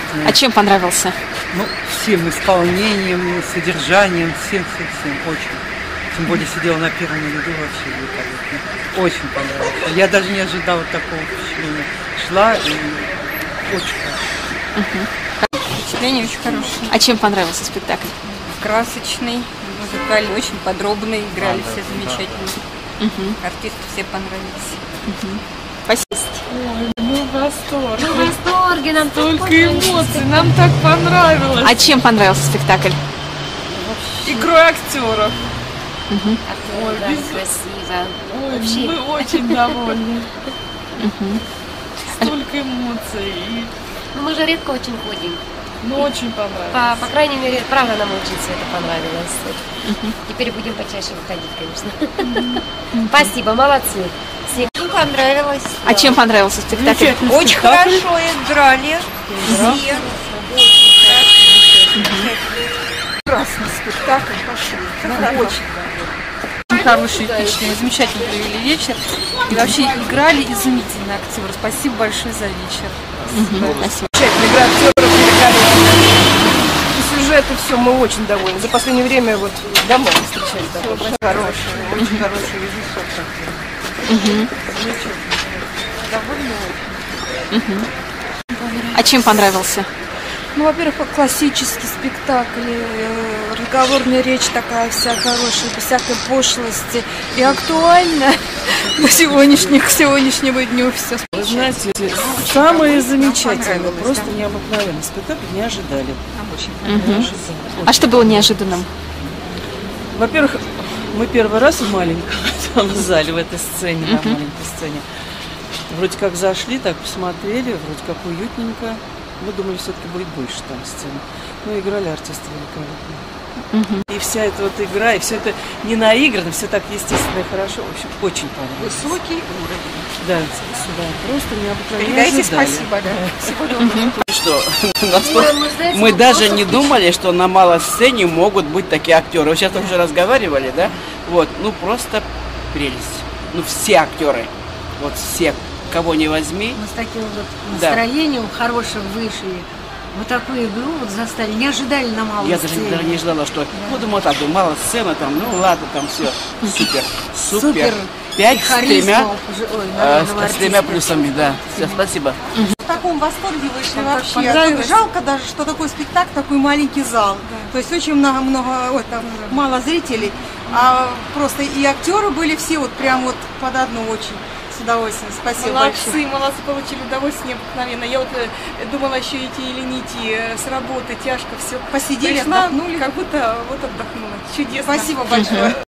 художественный. А чем понравился? Ну, всем исполнением, содержанием, всем очень. Тем более сидела на первом ряду, вообще великолепно. Очень понравилось. Я даже не ожидала такого впечатления. Шла и очень хорошо. Впечатление очень хорошее. А чем понравился спектакль? Красочный, музыкальный, очень подробный. Играли все замечательно. Артисты все понравились. Спасибо. Ой, мы в восторге. Мы в восторге, нам Столько эмоций, нам так понравилось. А чем понравился спектакль? Игрой актеров. Ой, да, красиво. Ой, Вообще. мы очень довольны. Столько эмоций. И, Ну, мы же редко очень ходим. ну, очень понравилось. По крайней мере, правда нам очень все это понравилось. Теперь будем почаще выходить, конечно. Спасибо, молодцы. Все. Понравилось. А чем понравился спектакль? Очень хорошо играли. Все. Прекрасный спектакль пошел. Очень хороший, отличный, замечательно провели вечер. И вообще играли изумительно актеры. Спасибо большое за вечер. Спасибо. Игра актеров великолепная. По сюжету все, мы очень довольны. За последнее время вот домой встречали. Очень хороший режиссер. Замечательно. Довольны очень. А чем понравился? Ну, во-первых, классический спектакль, разговорная речь такая вся хорошая, без всякой пошлости и актуальна до сегодняшнего дня все. Вы знаете, самые замечательные, просто необыкновенный спектакль, не ожидали. А что было неожиданным? Во-первых, мы первый раз в маленьком этом зале, в этой сцене, на маленькой сцене. Вроде как зашли, так посмотрели, вроде как уютненько. Мы думали, все-таки будет больше там сцены. Но играли артисты великолепно. И вся эта вот игра, и все это не наиграно, все так естественно и хорошо. В общем, очень понравилось. Высокий уровень. Да, просто необыкновенно. Передайте спасибо, да. Всего доброго. Что мы даже не думали, что на малой сцене могут быть такие актеры. Вы сейчас уже разговаривали, да? Вот, ну просто прелесть. Ну все актеры, вот все, кого не возьми. Мы с таким вот настроением хорошим вышли. Вот такую игру вот застали. Не ожидали на малой Я сцене. даже не ожидала, что... Ну, думаю, так, малая сцена, там, ну ладно, там все. Супер. 5 с тремя плюсами, да. Все, спасибо. В таком восторге вышли вообще. Жалко даже, что такой спектакль, такой маленький зал. То есть очень мало зрителей. А просто и актеры были все вот прям вот под одну очень. С удовольствием. Спасибо большое. Молодцы, получили удовольствие необыкновенно. Я вот думала еще идти или не идти с работы, тяжко все. Посидели, Пришла, отдохнули. как будто вот отдохнула. Чудесно. Спасибо большое.